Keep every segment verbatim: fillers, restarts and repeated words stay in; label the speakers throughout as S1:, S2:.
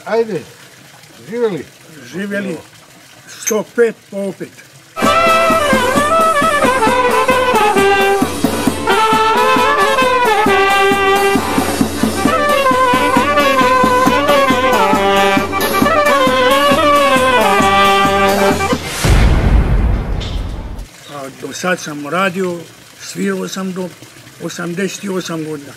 S1: Ajde, živjeli?
S2: Živjeli, sto pet po opet. Do sad sam radio, svirao sam do osamdeset osam godina.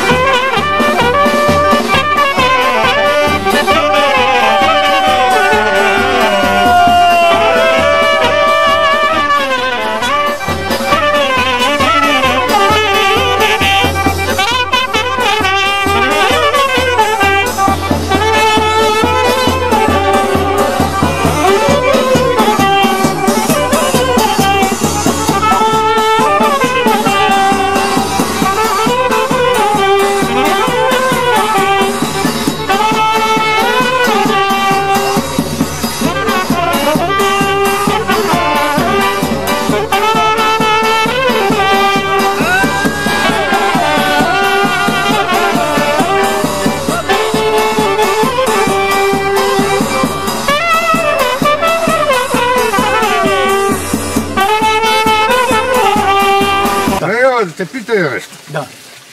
S1: Da te pitaju nešto.
S2: Da.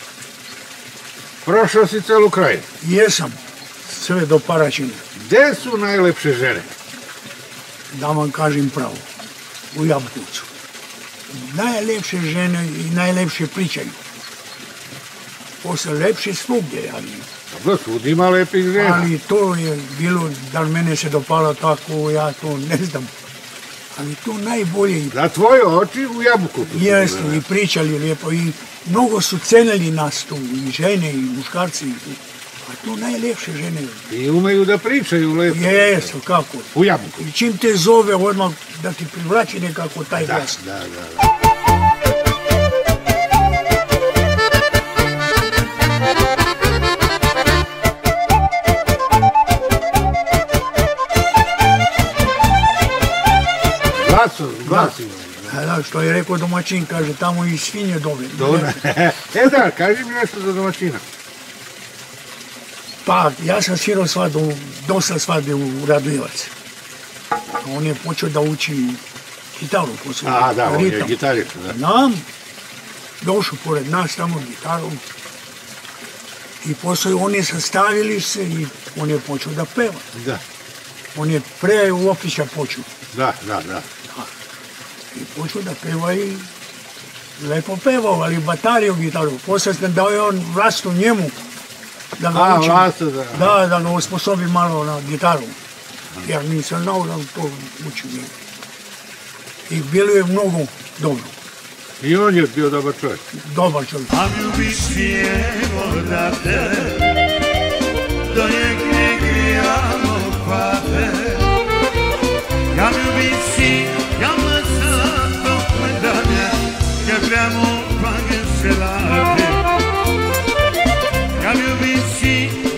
S1: Prošao si celu krajinu.
S2: Jesam, sve do Paraćina.
S1: Gde su najlepše žene?
S2: Da vam kažem pravo, u Jabukovcu. Najlepše žene i najlepše pričaju. Posle lepše svugdje, ali...
S1: Dobro, svud ima lepih žena.
S2: Ali to je bilo, da mene se dopalo tako, ja to ne znam. Ali to najbolje...
S1: Na tvoje oči u Jabukovcu.
S2: Jeste, i pričali lijepo, i mnogo su cenili nas tu, i žene, i muškarci. A to najlepše žene.
S1: I umeju da pričaju lepo.
S2: Jesu, kako?
S1: U Jabukovcu.
S2: I čim te zove, odmah da ti privlači nekako taj glas.
S1: Da, da, da. Glasom, glasim.
S2: Da, što je rekao domaćin, kaže, tamo i svinje dove.
S1: Dobro. E da, kaži mi nešto za domaćina.
S2: Pa, ja sam svirao svadbu, dosta svadbe u Radojevac. On je počeo da uči gitaru.
S1: A, da, on je gitarista, da.
S2: Nam, došao pored nas tamo gitarom. I posle oni sastavili se i on je počeo da peva.
S1: Da.
S2: On je pre u opića počeo.
S1: Da, da, da.
S2: I počeo da peva i lepo pevao, ali batario gitaru. Posle sam dao je on vlastu njemu. Da ga učim.
S1: A, vlastu, da.
S2: Da, da ga osposobi malo na gitaru. Jer nisam znao da to učim njemu. I bilo je mnogo dobro.
S1: I on je bio dobar čovjek.
S2: Dobar čovjek.
S3: A ljubiš svijevo odavde, do njeg ne grijamo kvate. Ja ljubim si, ja mlasa tople dane, che abbiamo qualche serate. Ja ljubim si,